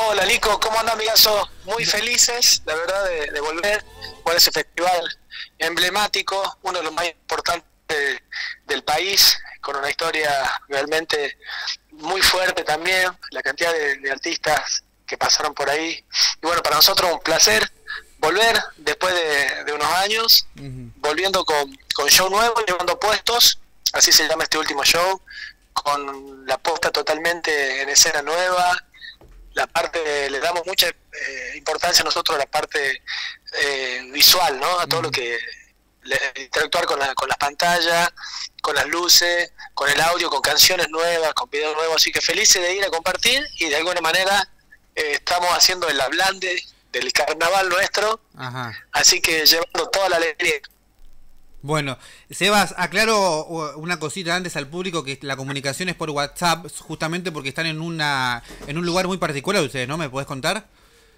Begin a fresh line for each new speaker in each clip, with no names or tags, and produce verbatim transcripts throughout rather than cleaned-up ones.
Hola Nico, ¿cómo anda amigazo? Muy felices, la verdad, de, de volver por ese festival emblemático, uno de los más importantes de, del país, con una historia realmente muy fuerte también, la cantidad de, de artistas que pasaron por ahí. Y bueno, para nosotros un placer volver después de, de unos años, uh-huh. volviendo con, con show nuevo, llevando puestos, así se llama este último show, con la puesta totalmente en escena nueva. La parte, le damos mucha eh, importancia a nosotros a la parte eh, visual, ¿no? A todo uh-huh. lo que le, interactuar con la, con las pantallas, con las luces, con el audio, con canciones nuevas, con videos nuevos, así que felices de ir a compartir y de alguna manera eh, estamos haciendo el ablande del carnaval nuestro, ajá. así que llevando toda la alegría.
Bueno, Sebas, aclaro una cosita antes al público, que la comunicación es por WhatsApp, justamente porque están en una en un lugar muy particular ustedes, ¿no? ¿Me podés contar?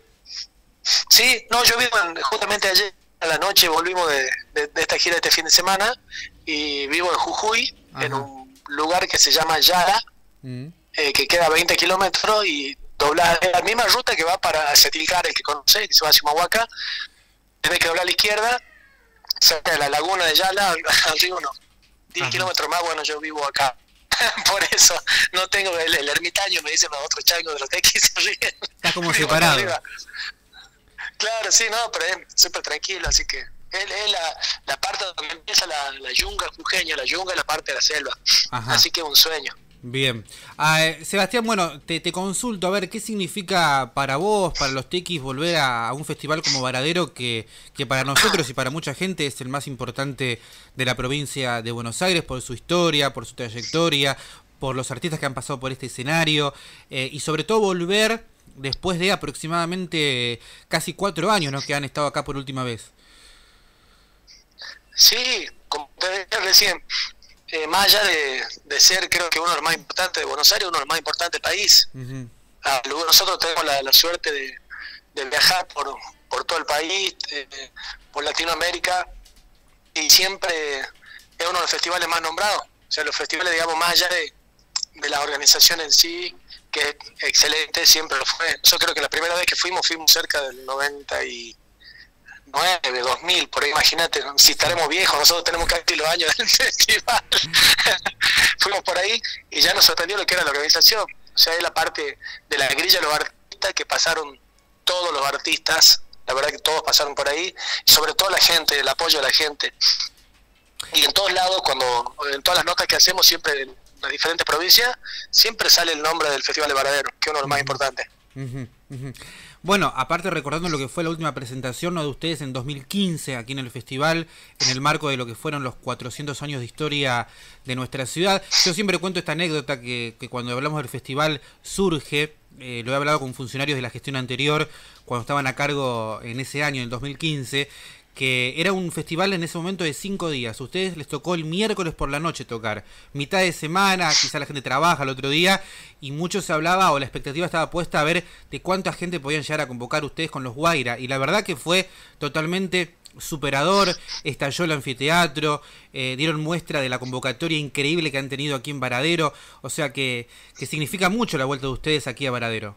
Sí, no, yo vivo en, justamente ayer a la noche volvimos de, de, de esta gira de este fin de semana y vivo en Jujuy, ajá. en un lugar que se llama Yara, mm. eh, que queda a veinte kilómetros y dobla la misma ruta que va para Cetilcar, el que conoce, que se va a Chimahuaca, tenés que doblar a la izquierda, cerca de la laguna de Yala, arriba unos diez kilómetros más. Bueno, yo vivo acá, por eso no tengo el, el ermitaño, me dicen los otros changos de los tequis, se ríen.
Está como separado.
Claro, sí, no, pero es súper tranquilo, así que es, es la, la parte donde empieza la, la yunga jujeña, la yunga es la parte de la selva, ajá. así que es un sueño.
Bien. Ah, eh, Sebastián, bueno, te, te consulto, a ver, ¿qué significa para vos, para los tequis, volver a, a un festival como Varadero, que, que para nosotros y para mucha gente es el más importante de la provincia de Buenos Aires, por su historia, por su trayectoria, por los artistas que han pasado por este escenario, eh, y sobre todo volver después de aproximadamente casi cuatro años, ¿no?, que han estado acá por última vez? Sí, como te decía recién, Eh, más allá de, de ser, creo que uno de los más importantes de Buenos Aires, uno de los más importantes del país. Uh-huh. ah, nosotros tenemos la, la suerte de, de viajar por, por todo el país, eh, por Latinoamérica, y siempre es uno de los festivales más nombrados. O sea, los festivales, digamos, más allá de, de la organización en sí, que es excelente, siempre lo fue. Yo creo que la primera vez que fuimos, fuimos cerca del noventa y nueve, dos mil, por ahí, imagínate, si estaremos viejos, nosotros tenemos casi los años del festival. Fuimos por ahí y ya nos sorprendió lo que era la organización. O sea, es la parte de la grilla de los artistas, que pasaron todos los artistas, la verdad que todos pasaron por ahí, y sobre todo la gente, el apoyo de la gente. Y en todos lados, cuando en todas las notas que hacemos, siempre en las diferentes provincias, siempre sale el nombre del Festival de Varadero, que es uno de los más importantes. Uh-huh, uh-huh. Bueno, aparte recordando lo que fue la última presentación, ¿no?, de ustedes en dos mil quince aquí en el festival, en el marco de lo que fueron los cuatrocientos años de historia de nuestra ciudad. Yo siempre cuento esta anécdota que, que cuando hablamos del festival surge, eh, lo he hablado con funcionarios de la gestión anterior, cuando estaban a cargo en ese año, en el dos mil quince, que era un festival en ese momento de cinco días. A ustedes les tocó el miércoles por la noche tocar, mitad de semana, quizá la gente trabaja el otro día, y mucho se hablaba, o la expectativa estaba puesta a ver de cuánta gente podían llegar a convocar ustedes con los Guaira, y la verdad que fue totalmente superador, estalló el anfiteatro, eh, dieron muestra de la convocatoria increíble que han tenido aquí en Varadero, o sea que, que significa mucho la vuelta de ustedes aquí a Varadero.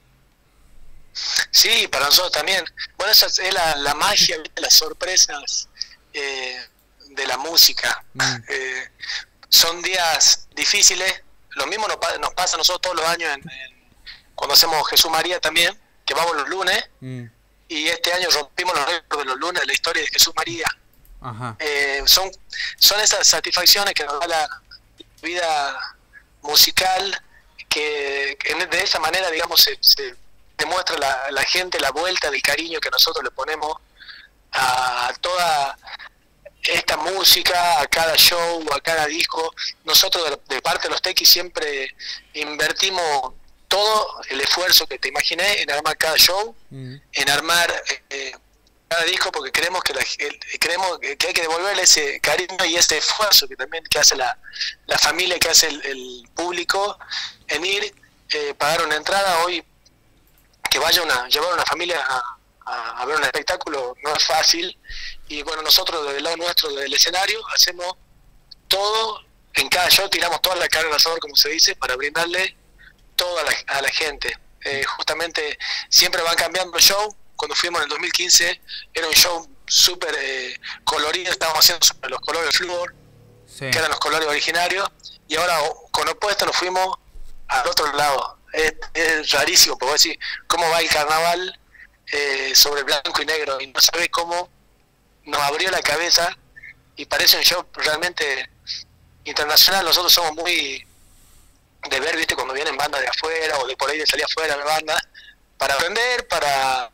Sí, para nosotros también. Bueno, esa es la, la magia, las sorpresas eh, de la música. Mm. Eh, son días difíciles. Lo mismo nos, nos pasa a nosotros todos los años en, en, cuando hacemos Jesús María también, que vamos los lunes. Mm. Y este año rompimos los récords de los lunes de la historia de Jesús María. Ajá. Eh, son, son esas satisfacciones que nos da la vida musical, que, que de esa manera, digamos, se, se demuestra la, la gente la vuelta del cariño que nosotros le ponemos a toda esta música, a cada show, a cada disco. Nosotros de, de parte de los tequis siempre invertimos todo el esfuerzo que te imaginé en armar cada show, mm. en armar eh, cada disco, porque creemos que la, el, creemos que hay que devolverle ese cariño y ese esfuerzo que también que hace la, la familia, que hace el, el público en ir, eh, pagar una entrada. Hoy que vaya una, llevar una familia a, a, a ver un espectáculo no es fácil, y bueno, nosotros desde el lado nuestro del escenario hacemos todo, en cada show tiramos toda la carne al asador, como se dice, para brindarle todo a la, a la gente.
eh, justamente siempre van cambiando el show. Cuando fuimos en el dos mil quince era un show súper eh, colorido, estábamos haciendo sobre los colores flúor, sí, que eran los colores originarios, y ahora con Opuesto nos fuimos al otro lado. Es, es rarísimo, puedo decir, cómo va el carnaval eh, sobre blanco y negro, y no sabés cómo nos abrió la cabeza, y parece un show realmente internacional. Nosotros somos muy de ver, viste, cuando vienen bandas de afuera o de por ahí de salir afuera de bandas, para aprender, para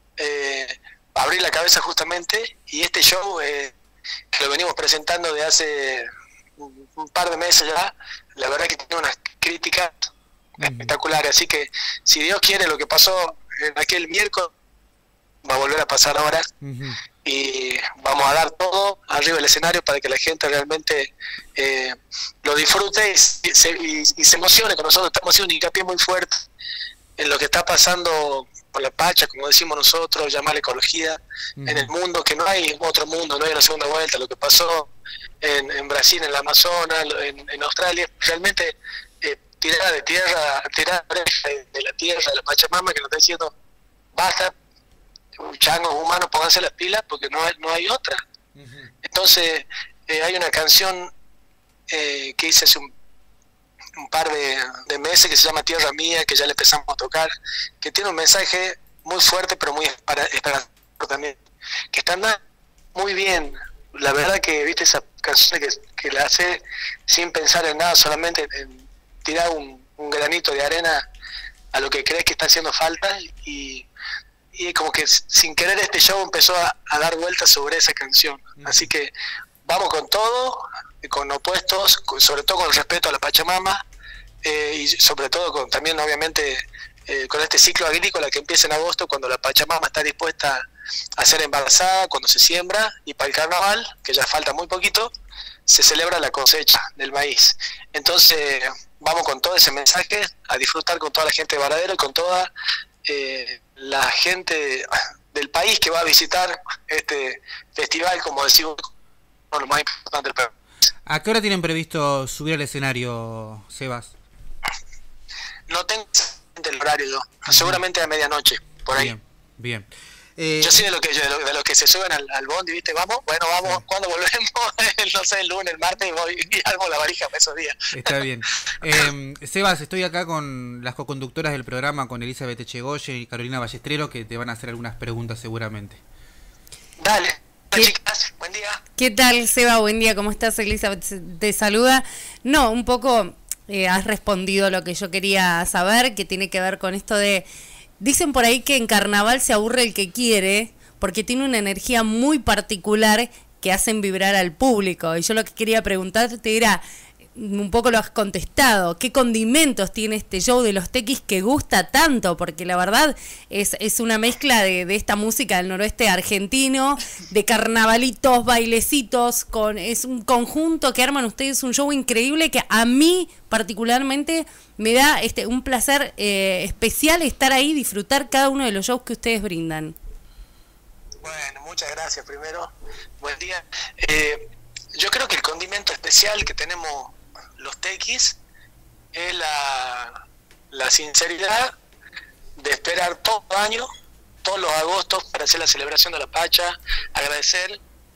eh, abrir la cabeza justamente. Y este show eh, que lo venimos presentando de hace un, un par de meses ya, la verdad que tiene unas críticas uh-huh. espectaculares, así que si Dios quiere, lo que pasó en aquel miércoles va a volver a pasar ahora. Uh-huh. Y vamos a dar todo arriba del escenario para que la gente realmente eh, lo disfrute y se, y, y se emocione con nosotros. Estamos haciendo un hincapié muy fuerte en lo que está pasando con la Pacha, como decimos nosotros, llamar ecología uh-huh. en el mundo, que no hay otro mundo, no hay una segunda vuelta. Lo que pasó en, en Brasil, en la Amazonas, en, en Australia, realmente eh, tirar de tierra, tirar de, de la tierra, de la Pachamama, que nos está diciendo basta, changos humanos, pónganse las pilas porque no hay, no hay otra. Uh-huh. Entonces eh, hay una canción eh, que hice hace un, un par de, de meses que se llama Tierra Mía, que ya le empezamos a tocar, que tiene un mensaje muy fuerte pero muy esperanzador también, que están muy bien. La verdad que viste esa canción que, que la hace sin pensar en nada, solamente en tirar un, un granito de arena a lo que crees que está haciendo falta, y y como que sin querer este show empezó a, a dar vueltas sobre esa canción. Uh-huh. Así que vamos con todo, con Opuestos, con, sobre todo con el respeto a la Pachamama, eh, y sobre todo con también obviamente eh, con este ciclo agrícola que empieza en agosto, cuando la Pachamama está dispuesta a ser embarazada, cuando se siembra, y para el carnaval, que ya falta muy poquito, se celebra la cosecha del maíz. Entonces vamos con todo ese mensaje, a disfrutar con toda la gente de Varadero y con toda eh, la gente del país que va a visitar este festival, como decimos, uno de los más importantes del país.
¿A qué hora tienen previsto subir al escenario, Sebas?
No tengo el horario yo, uh-huh. seguramente a medianoche, por ahí.
Bien, bien. Eh,
yo sí de lo que de lo, de los que se suben al, al bondi, ¿viste? Vamos, bueno, vamos, sí. Cuando volvemos, no sé, el lunes, el martes, y voy y armo la varija para esos días.
Está bien. Eh, Sebas, estoy acá con las coconductoras del programa, con Elizabeth Echegoyen y Carolina Ballestrero, que te van a hacer algunas preguntas seguramente.
Dale. Hola, chicas, buen día.
¿Qué tal, Seba? Buen día, ¿cómo estás? Elizabeth te saluda. No, un poco eh, has respondido lo que yo quería saber, que tiene que ver con esto de... Dicen por ahí que en carnaval se aburre el que quiere, porque tiene una energía muy particular que hacen vibrar al público. Y yo lo que quería preguntarte era, un poco lo has contestado, ¿qué condimentos tiene este show de los Tequis que gusta tanto? Porque la verdad es, es una mezcla de, de esta música del noroeste argentino, de carnavalitos, bailecitos, con, es un conjunto que arman ustedes, un show increíble que a mí particularmente me da este un placer eh, especial estar ahí, disfrutar cada uno de los shows que ustedes brindan.
Bueno, muchas gracias primero, buen día. Eh, yo creo que el condimento especial que tenemos los Tequis es la, la sinceridad de esperar todo el año, todos los agostos, para hacer la celebración de la Pacha, agradecer,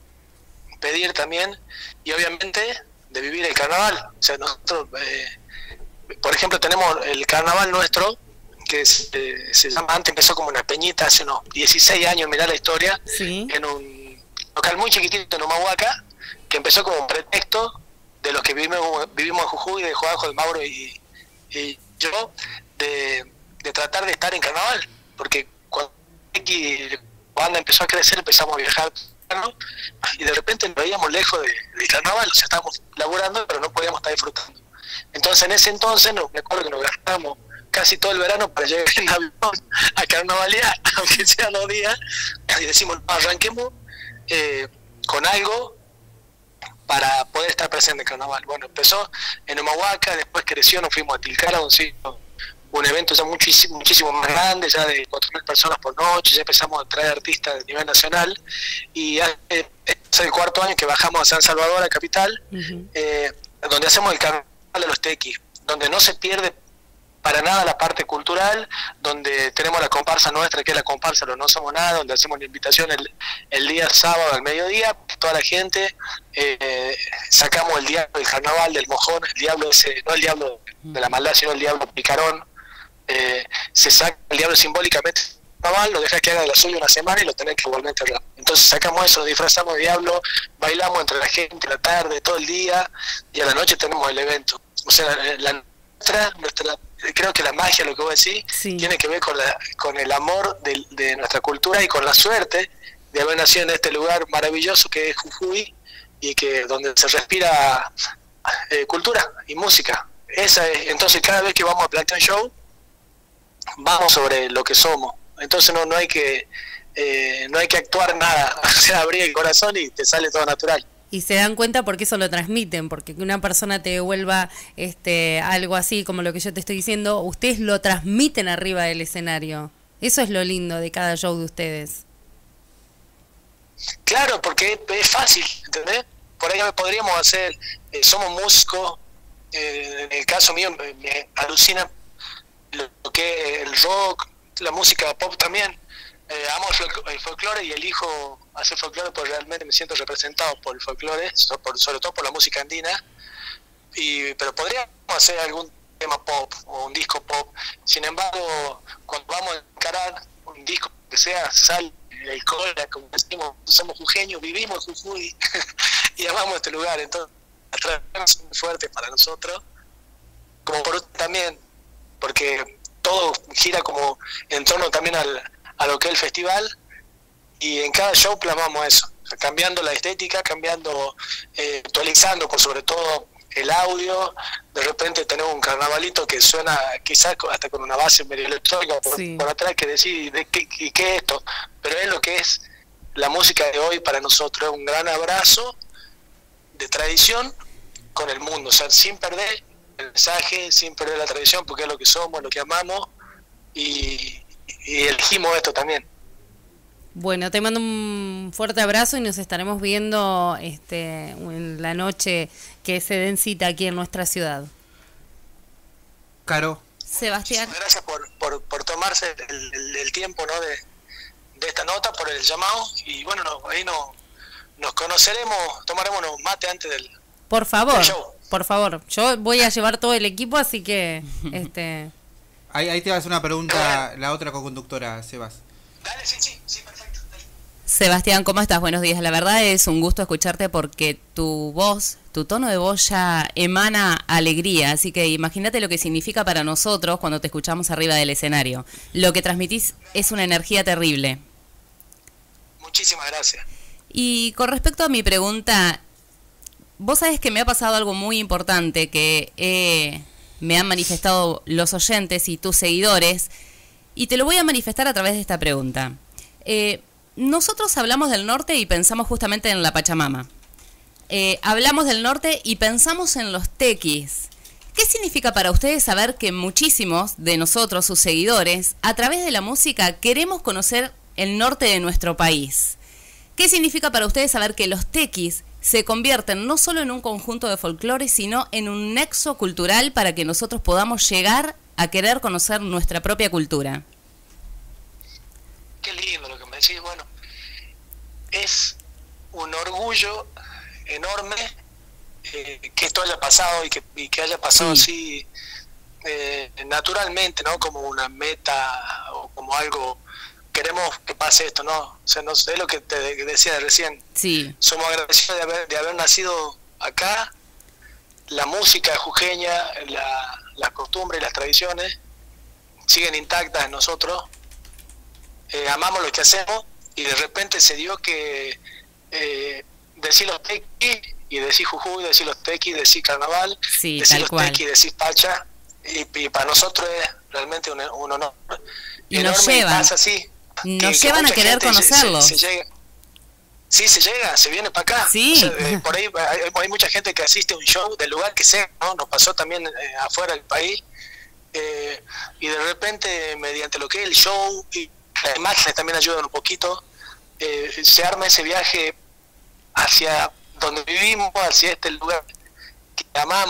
pedir también, y obviamente de vivir el carnaval. O sea, nosotros, eh, por ejemplo, tenemos el carnaval nuestro, que se, eh, se llama, antes empezó como una peñita, hace unos dieciséis años, mirá la historia,
sí,
en un local muy chiquitito en Humahuaca, que empezó como un pretexto de los que vivimos, vivimos en Jujuy, de Juanjo, de Mauro y, y yo, de, de tratar de estar en carnaval, porque cuando la banda empezó a crecer, empezamos a viajar, ¿no? Y de repente nos veíamos lejos de, del carnaval, o sea, estábamos laburando, pero no podíamos estar disfrutando. Entonces, en ese entonces, no, me acuerdo que nos gastamos casi todo el verano para llegar en avión a carnavalear, aunque sean dos días, y decimos, no, arranquemos eh, con algo para poder estar presente en carnaval. Bueno, empezó en Humahuaca, después creció, nos fuimos a Tilcara, donde un evento ya muchísimo, muchísimo más grande, ya de cuatro mil personas por noche, ya empezamos a traer artistas de nivel nacional, y eh, es el cuarto año que bajamos a San Salvador, a capital, uh-huh. eh, donde hacemos el carnaval de los Tequis, donde no se pierde para nada la parte cultural, donde tenemos la comparsa nuestra, que es la comparsa Los No Somos Nada, donde hacemos la invitación el, el día sábado al mediodía, toda la gente, eh, sacamos el diablo del carnaval, del mojón, el diablo ese, no el diablo de la maldad, sino el diablo picarón, eh, se saca el diablo simbólicamente del carnaval, lo dejas que haga de la suya una semana y lo tenés que volver a enterrar. Entonces sacamos eso, lo disfrazamos de diablo, bailamos entre la gente, la tarde, todo el día, y a la noche tenemos el evento. O sea, la, la nuestra, nuestra, creo que la magia, lo que vos decís, sí, tiene que ver con, la, con el amor de, de nuestra cultura y con la suerte de haber nacido en este lugar maravilloso que es Jujuy, y que donde se respira eh, cultura y música. Esa es, entonces cada vez que vamos a plantear un show, vamos sobre lo que somos. Entonces no, no hay que eh, no hay que actuar nada, o sea, abrir el corazón y te sale todo natural.
Y se dan cuenta porque eso lo transmiten, porque que una persona te devuelva este, algo así como lo que yo te estoy diciendo, ustedes lo transmiten arriba del escenario. Eso es lo lindo de cada show de ustedes.
Claro, porque es fácil, ¿entendés? Por ahí podríamos hacer, eh, somos músicos, eh, en el caso mío me, me alucina lo que es el rock, la música pop también. Eh, amo el folclore y elijo hacer folclore porque realmente me siento representado por el folclore, so, por, sobre todo por la música andina, y pero podríamos hacer algún tema pop o un disco pop. Sin embargo, cuando vamos a encarar un disco que sea sal, el cola, como decimos, somos jujeños, vivimos en Jujuy y amamos este lugar, entonces la tradición es muy fuerte para nosotros, como por usted también, porque todo gira como en torno también al a lo que es el festival, y en cada show plasmamos eso, o sea, cambiando la estética, cambiando, eh, actualizando por sobre todo el audio. De repente tenemos un carnavalito que suena quizás hasta con una base medio electrónica por, sí. por atrás, que decir de qué, qué, qué es esto, pero es lo que es la música de hoy para nosotros, es un gran abrazo de tradición con el mundo, o sea, sin perder el mensaje, sin perder la tradición, porque es lo que somos, lo que amamos, y y elegimos esto también.
Bueno, te mando un fuerte abrazo y nos estaremos viendo este en la noche que se den cita aquí en nuestra ciudad.
Caro.
Sebastián.
Muchas gracias por, por, por tomarse el, el, el tiempo, ¿no? de, de esta nota, por el llamado, y bueno, no, ahí no, nos conoceremos, tomaremos un mate antes del,
por favor,
del show.
Por favor, yo voy a llevar todo el equipo, así que este
Ahí, ahí te vas a hacer una pregunta, la otra co-conductora, Sebas.
Dale, sí, sí, sí, perfecto. Dale.
Sebastián, ¿cómo estás? Buenos días. La verdad es un gusto escucharte porque tu voz, tu tono de voz ya emana alegría, así que imagínate lo que significa para nosotros cuando te escuchamos arriba del escenario. Lo que transmitís es una energía terrible.
Muchísimas gracias.
Y con respecto a mi pregunta, vos sabés que me ha pasado algo muy importante que he... me han manifestado los oyentes y tus seguidores, y te lo voy a manifestar a través de esta pregunta. Eh, nosotros hablamos del norte y pensamos justamente en la Pachamama. Eh, hablamos del norte y pensamos en los tequis. ¿Qué significa para ustedes saber que muchísimos de nosotros, sus seguidores, a través de la música queremos conocer el norte de nuestro país? ¿Qué significa para ustedes saber que los tequis se convierten no solo en un conjunto de folclore, sino en un nexo cultural para que nosotros podamos llegar a querer conocer nuestra propia cultura?
Qué lindo lo que me decís. Bueno, es un orgullo enorme eh, que esto haya pasado y que, y que haya pasado sí. así eh, naturalmente, ¿no? Como una meta o como algo... Queremos que pase esto, ¿no? O sea, no es lo que te decía recién.
Sí.
Somos agradecidos de haber, de haber nacido acá. La música jujeña, la, las costumbres y las tradiciones siguen intactas en nosotros. Eh, amamos lo que hacemos y de repente se dio que eh, decir los tequis y decir Jujuy, decir los tequis, decir carnaval,
sí,
decir
tal
los
cual.
tequis, decir pacha, y, y para nosotros es realmente un, un honor.
Y nos llevan.
Y así.
Nos
que,
llevan
que
a querer conocerlos.
Se, se, se llega, sí, se llega, se viene para acá.
Sí.
O sea, eh, por ahí hay, hay mucha gente que asiste a un show del lugar que sea, ¿no? Nos pasó también eh, afuera del país. Eh, y de repente, mediante lo que es el show y las imágenes también ayudan un poquito, eh, se arma ese viaje hacia donde vivimos, hacia este lugar que amamos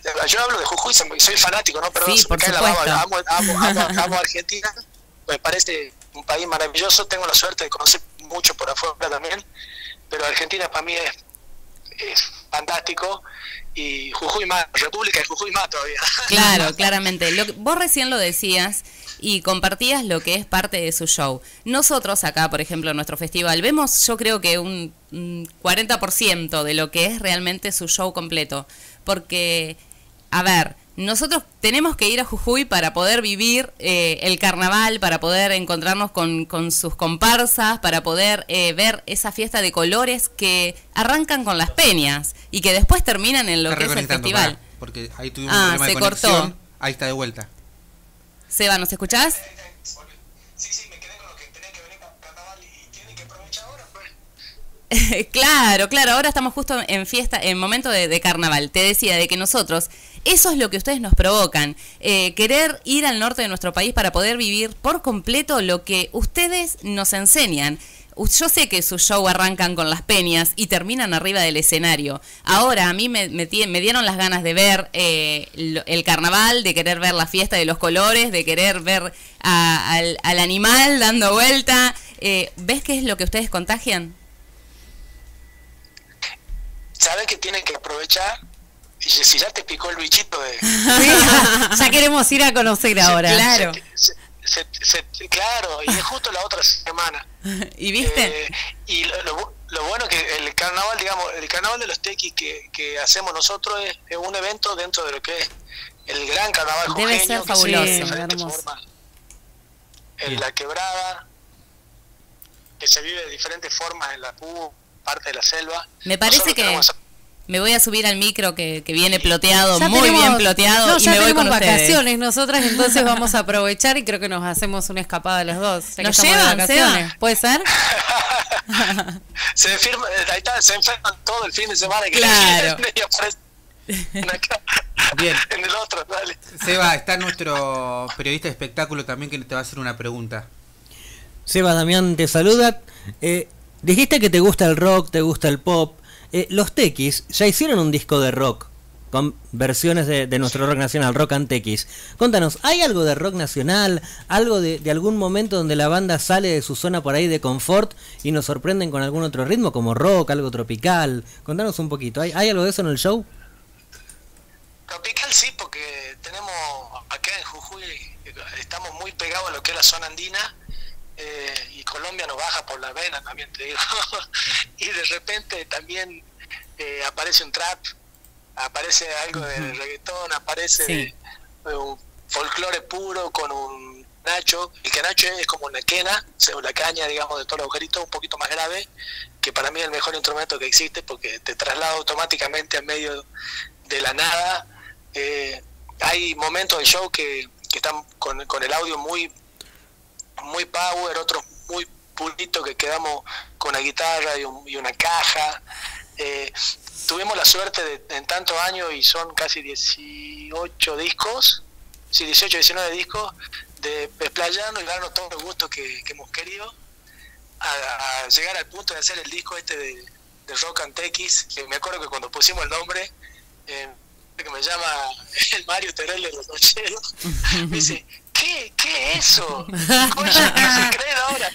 yo hablo de Jujuy, soy fanático, ¿no? Perdón,
sí, por
me cae
supuesto.
la baba, amo, amo, amo, amo Argentina, me parece un país maravilloso, tengo la suerte de conocer mucho por afuera también, pero Argentina para mí es, es fantástico, y Jujuy más, República de Jujuy más todavía.
Claro, claramente. Lo que, vos recién lo decías y compartías lo que es parte de su show. Nosotros acá, por ejemplo, en nuestro festival, vemos yo creo que un, un cuarenta por ciento de lo que es realmente su show completo. Porque, a ver, nosotros tenemos que ir a Jujuy para poder vivir eh, el carnaval, para poder encontrarnos con, con sus comparsas, para poder eh, ver esa fiesta de colores que arrancan con las peñas y que después terminan en lo
Está
que es el
reconectando,
festival.
pará, porque ahí tuvimos
Ah,
un problema
se
de conexión.
cortó.
Ahí está de vuelta.
Seba, ¿nos escuchás?
Sí, sí, me quedé con lo que tenía que venir para carnaval y tienen que aprovechar ahora, pues.
Claro, claro, ahora estamos justo en fiesta, en momento de, de carnaval. Te decía de que nosotros, eso es lo que ustedes nos provocan, eh, querer ir al norte de nuestro país para poder vivir por completo lo que ustedes nos enseñan. Yo sé que su show arrancan con las peñas y terminan arriba del escenario. Ahora a mí me, me, me dieron las ganas de ver eh, el carnaval, de querer ver la fiesta de los colores, de querer ver a, al, al animal dando vuelta. Eh, ¿Ves qué es lo que ustedes contagian?
¿Sabes que tienen que aprovechar? Y si ya te picó el bichito de...
Ya queremos ir a conocer ahora.
Se,
Claro.
se, se, se, se, claro, y es justo la otra semana.
¿Y viste?
Eh, y lo, lo, lo bueno que el carnaval, digamos, el carnaval de los tequis que, que hacemos nosotros es, es un evento dentro de lo que es el gran carnaval jujeño.
Debe ser
que
fabuloso.
se vive de diferentes
Hermoso.
formas. En la quebrada, que se vive de diferentes formas en la P U, parte de la selva.
Me parece
Nosotros
que
tenemos-
me voy a subir al micro que, que viene ploteado,
Ya
muy
tenemos-
bien ploteado,
no,
y
ya
me voy
tenemos
con ustedes.
vacaciones nosotras, entonces vamos a aprovechar y creo que nos hacemos una escapada los dos. Ya que
¿Nos
estamos de
llevan,
vacaciones.
Seba?
¿Puede ser?
se enferma, ahí está, se enferman todo el fin de semana que
Claro.
y aparecen acá,
Bien.
en el otro, dale.
Seba, está nuestro periodista de espectáculo también que te va a hacer una pregunta.
Seba Damián te saluda. Eh, dijiste que te gusta el rock, te gusta el pop. Eh, los Tequis ya hicieron un disco de rock con versiones de, de nuestro rock nacional, Rock and Tequis. Contanos, ¿hay algo de rock nacional? ¿Algo de, de algún momento donde la banda sale de su zona por ahí de confort y nos sorprenden con algún otro ritmo, como rock, algo tropical? Contanos un poquito, ¿hay, hay algo de eso en el show?
Tropical sí, porque tenemos acá en Jujuy, estamos muy pegados a lo que es la zona andina, eh, y Colombia nos baja por la vena también, te digo. Y de repente también eh, aparece un trap, aparece algo de
Ujú.
reggaetón, aparece
Sí.
eh, un folclore puro con un nacho. El canacho es como una quena, o sea, la caña, digamos, de todos los agujeritos, un poquito más grave, que para mí es el mejor instrumento que existe porque te traslada automáticamente en medio de la nada. Eh, hay momentos del show que, que están con, con el audio muy muy power, otros muy pulito, que quedamos con una guitarra y, un, y una caja. Eh, tuvimos la suerte de en tantos años, y son casi dieciocho discos, sí, dieciocho, diecinueve discos, de desplayarnos y darnos todo el gusto que, que hemos querido, a, a llegar al punto de hacer el disco este de, de Rock and Tequis, que me acuerdo que cuando pusimos el nombre, eh, que me llama el Mario Terrell de los Nocheros, me dice, ¿qué? ¿Qué es eso? Coño, ¿qué se creen ahora?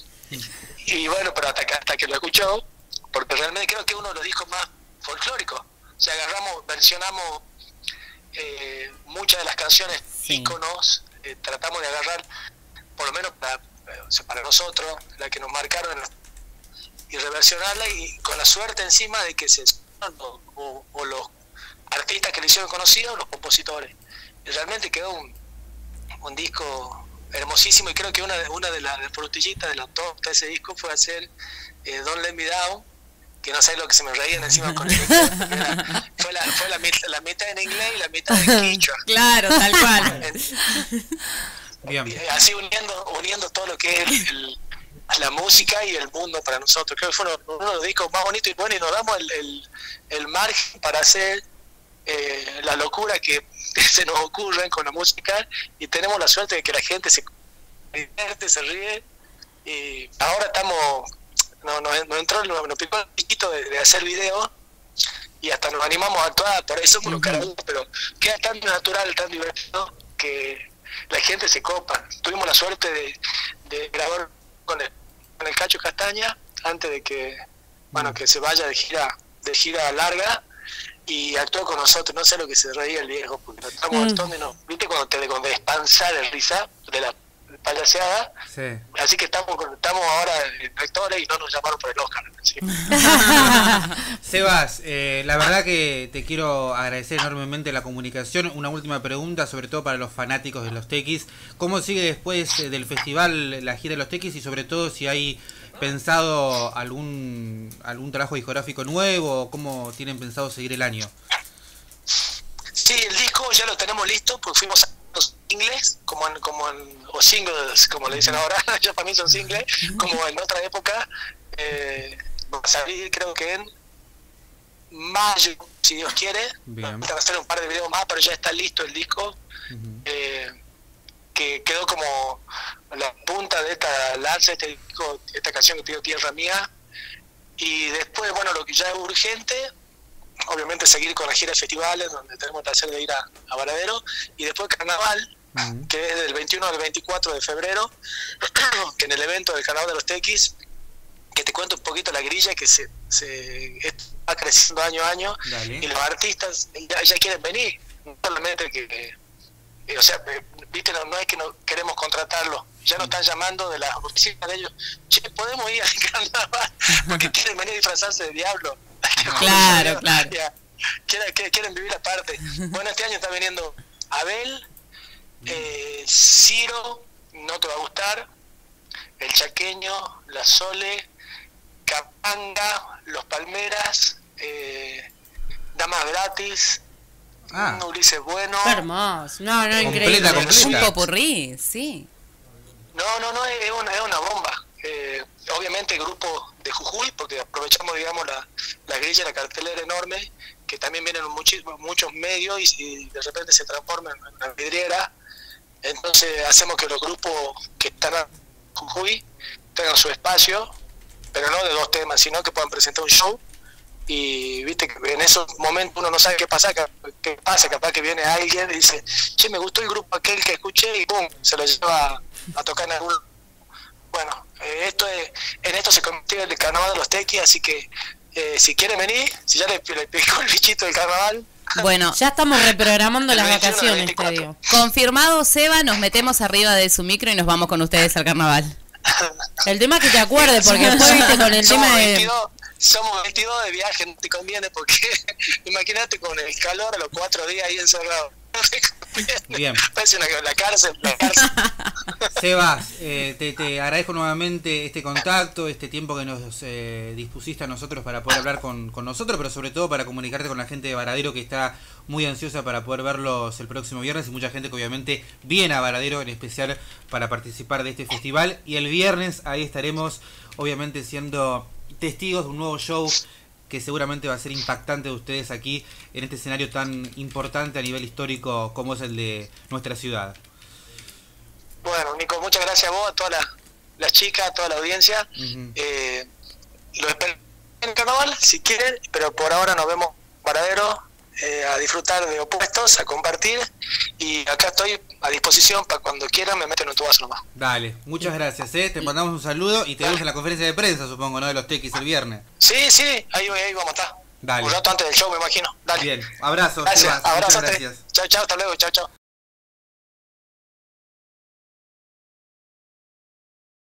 Y bueno, pero hasta que, hasta que lo escuchó, porque realmente creo que es uno de los discos más folclóricos. O sea, agarramos, versionamos eh, muchas de las canciones
Sí.
íconos, eh, tratamos de agarrar, por lo menos para, o sea, para nosotros, la que nos marcaron, y reversionarla, y con la suerte encima de que se o, o, o los artistas que le hicieron conocidos, los compositores. Y realmente quedó un, un disco hermosísimo, y creo que una, una de las frutillitas del autor de ese disco fue hacer eh, Don't Let Me Down, que no sé lo que se me reían encima con el inglés, porque era- fue, la, fue la, mit- la mitad en inglés y la mitad en quichua.
Claro, tal cual.
En-
Bien.
y así uniendo uniendo todo lo que es el, el- la música y el mundo para nosotros. Creo que fue uno, uno de los discos más bonitos, y bueno, y nos damos el, el, el margen para hacer eh, la locura que se nos ocurre con la música, y tenemos la suerte de que la gente se divierte, se ríe, y ahora estamos, no, nos, nos entró, nos picó el piquito de, de hacer videos, y hasta nos animamos a actuar, por eso somos unos carabulos, pero queda tan natural, tan divertido, que la gente se copa. Tuvimos la suerte de, de grabar con el, con el Cacho Castaña, antes de que, bueno, que se vaya de gira, de gira larga, y actuó con nosotros. No sé lo que se reía el viejo, porque estamos mm. actuando y no, viste cuando te cuando despansar el risa de la payaseada. Sí. Así que estamos estamos ahora en actores y no nos llamaron por el Oscar. ¿Sí?
Sebas, eh, la verdad que te quiero agradecer enormemente la comunicación. Una última pregunta, sobre todo para los fanáticos de los Tequis. ¿Cómo sigue después del festival la gira de los Tequis? Y sobre todo si hay pensado algún algún trabajo discográfico nuevo, o cómo tienen pensado seguir el año.
Sí, el disco ya lo tenemos listo, porque fuimos a los singles, como en, como en, o singles, como le dicen ahora, ya para mí son singles, como en otra época. Eh, va a salir creo que en mayo, si Dios quiere. Vamos a hacer un par de videos más, pero ya está listo el disco. Uh-huh. eh, que quedó como la punta de esta lanza, este disco, esta canción que pidió Tierra Mía. Y después, bueno, lo que ya es urgente, obviamente seguir con la gira de festivales, donde tenemos el placer de ir a, a Varadero, y después Carnaval, uh-huh. que es del veintiuno al veinticuatro de febrero, que en el evento del Carnaval de los Tequis, que te cuento un poquito la grilla, que se, se va creciendo año a año. Dale. Y los artistas ya, ya quieren venir, no solamente que, eh, o sea, eh, viste, no, no es que no queremos contratarlos, ya nos están llamando de las oficinas de ellos, che, podemos ir al Carnaval, porque quieren venir a disfrazarse de diablo.
Claro, claro.
Ya, quieren, quieren vivir aparte. Bueno, este año está viniendo Abel, eh, Ciro, no te va a gustar, el Chaqueño, la Sole, Capanga, Los Palmeras, eh, Damas Gratis, ah. Ulises Bueno.
Hermoso, no, no,
increíble.
Completa, completa.
Un popurrí, sí.
No, no, no, es una, es una bomba. Eh, obviamente grupo de Jujuy, porque aprovechamos, digamos, la, la grilla, la cartelera enorme, que también vienen muchísimos, muchos medios y, y de repente se transforman en una vidriera. Entonces hacemos que los grupos que están a Jujuy tengan su espacio, pero no de dos temas, sino que puedan presentar un show. Y viste que en esos momentos uno no sabe qué pasa, qué pasa, capaz que viene alguien y dice, che, me gustó el grupo aquel que escuché, y pum, se lo lleva a, a tocar en algún. Bueno, eh, esto es, en esto se convierte el Carnaval de los Tequis, así que eh, si quieren venir, si ya le, le picó el bichito del carnaval.
Bueno,
ya estamos reprogramando las vacaciones, te digo.
Confirmado, Seba, nos metemos arriba de su micro y nos vamos con ustedes al carnaval.
El tema es que te acuerdes, porque después viste con el tema de...
veintidós, somos veintidós de viaje, no te conviene, porque imagínate con el calor a los cuatro días ahí encerrado.
Bien.
Parece una, la cárcel, la cárcel.
Sebas, eh, te, te agradezco nuevamente este contacto, este tiempo que nos eh, dispusiste a nosotros para poder hablar con, con nosotros, pero sobre todo para comunicarte con la gente de Varadero, que está muy ansiosa para poder verlos el próximo viernes, y mucha gente que obviamente viene a Varadero en especial para participar de este festival. Y el viernes ahí estaremos obviamente siendo testigos de un nuevo show que seguramente va a ser impactante de ustedes aquí en este escenario tan importante a nivel histórico como es el de nuestra ciudad.
Bueno, Nico, muchas gracias a vos, a todas las, las chicas, a toda la audiencia. Uh-huh. eh, lo espero en el carnaval, si quieren, pero por ahora nos vemos Varadero, eh, a disfrutar de Opuestos, a compartir, y acá estoy a disposición para cuando quieran, me meten en tu vaso nomás.
Dale, muchas gracias, ¿eh? Te mandamos un saludo y te vemos en la conferencia de prensa, supongo, ¿no? De los Tequis el viernes.
Sí, sí, ahí, ahí vamos a estar.
Dale.
Un rato antes del show, me imagino. Dale.
Bien, abrazo.
Gracias, abrazo.
Gracias.
Chao, chao, hasta luego, chao, chao.